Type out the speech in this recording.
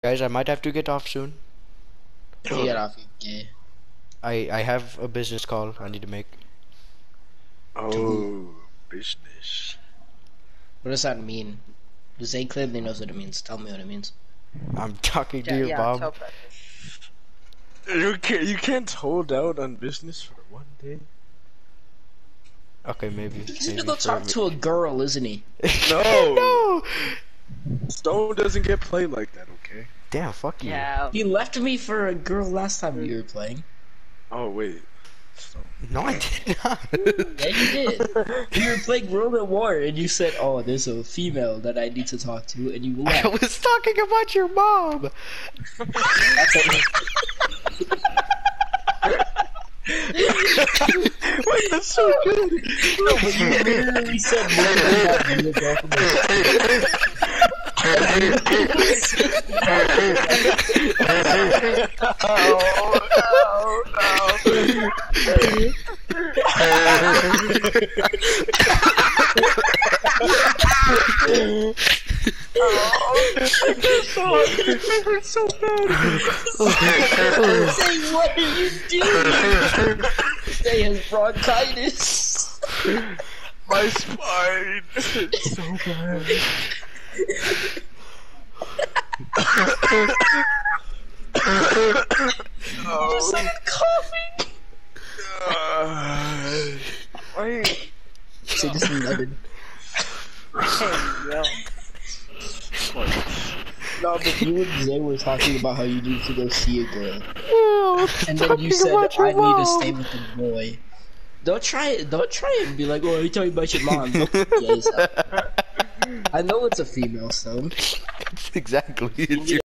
Guys, I might have to get off soon. Get off, you gay. I have a business call I need to make. Oh, business. What does that mean? Zay clearly knows what it means. Tell me what it means. I'm talking to you, yeah, Bob. tell Preston. You can't hold out on business for one day. Okay, maybe. He's maybe gonna go talk to a girl, isn't he? No. No! Stone doesn't get played like that, okay? Damn, fuck you. Yeah. You left me for a girl last time you were playing. Oh wait. Stone. No, I did not. Yeah, you did. We were playing World at War, and you said, "Oh, there's a female that I need to talk to," and you left. I was talking about your mom. That's it. Wait, that's so good. No, but you literally said one so bad. Say, what are you doing? Say has bronchitis. My spine. It's so bad. Just like coughing. Wait. Say just nutted. No, but you and Zay were talking about how you need to go see a girl. And then you said, I need to stay with the boy. Don't try it and be like, oh, you're talking about your mom. Yes. I know it's a female, so. Exactly. It's your